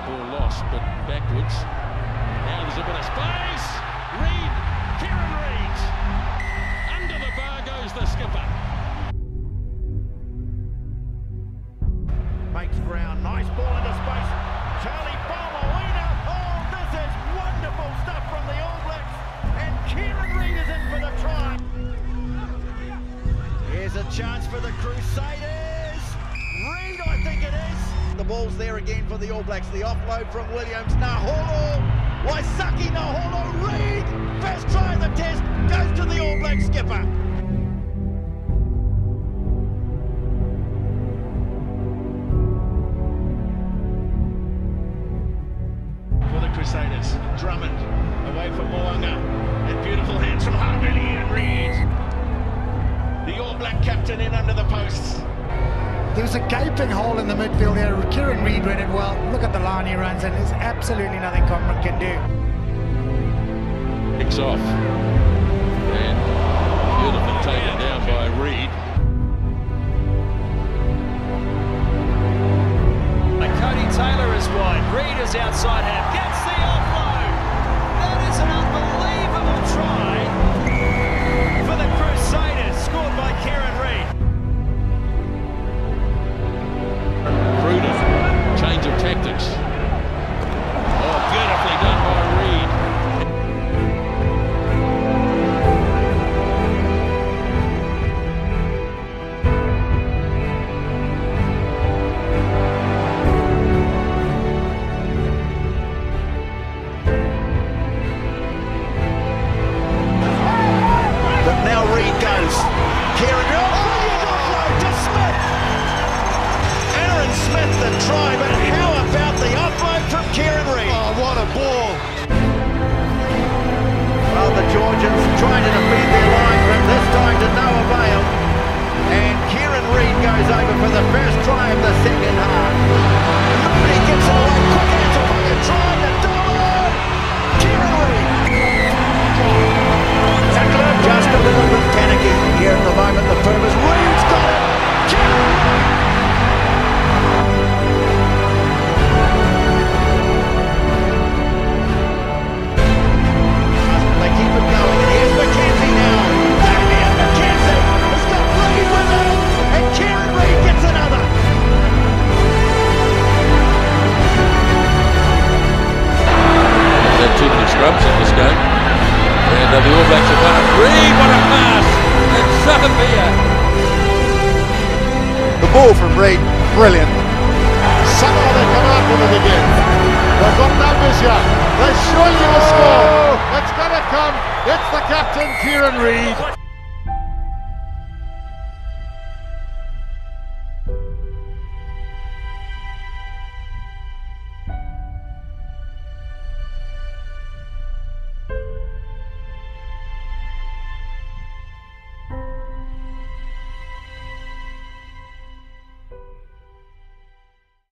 ball lost, but backwards. Now there's a bit of space. Read, Kieran Read. Under the bar goes the skipper. Makes ground, nice ball into space. Charlie Bomawina. Oh, this is wonderful stuff from the All Blacks. And Kieran Read is in for the try. Here's a chance for the Crusaders. Read, I think it is. The ball's there again for the All Blacks. The offload from Williams. Naholo. Waisaki Naholo. Read. First try of the test goes to the All Black skipper. For the Crusaders. Drummond away from Moanga. And beautiful hands from Harvey and Read. The All Black captain in under the posts. There was a gaping hole in the midfield there. Kieran Read read it well. Look at the line he runs, and there's absolutely nothing Conrad can do. Picks off. And beautifully taken down by Read. Cody Taylor is wide. Read is outside half. Gets the offload. That is an unbelievable try for the Crusaders, scored by Kieran Read. Prudent change of tactics. Oh, beautifully done by Read. But now Read goes. Kieran Read. Oh, offload to Smith. Aaron Smith the try, but how about the offload from Kieran Read? Oh, what a ball! Well, the Georgians trying to defeat their line, but this time to no avail. And Kieran Read goes over for the first try of the second half. Nobody gets it away. Quick answer pocket try to Dolo. Kieran Read. Tackler just a little bit panicky here at the moment. The firm is Read's got it. Kieran Read. They keep it going. Here's McKenzie now. Damien McKenzie has got Read with him. And Kieran Read gets another. They've had too many scrubs in this game. And the All Blacks have won it. Read, what a pass! And Savabia. The ball from Read, brilliant. Somehow they come out with it again. They've got numbers here. They're surely going to score. It's going to come. It's the captain, Kieran Read.